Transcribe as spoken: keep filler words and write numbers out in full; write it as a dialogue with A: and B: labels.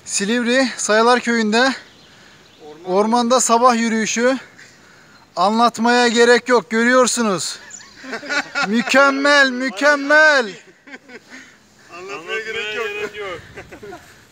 A: Silivri Sayalar Köyü'nde Orman. ormanda sabah yürüyüşü. Anlatmaya gerek yok, görüyorsunuz. Mükemmel, mükemmel.
B: Anlatmaya gerek yok.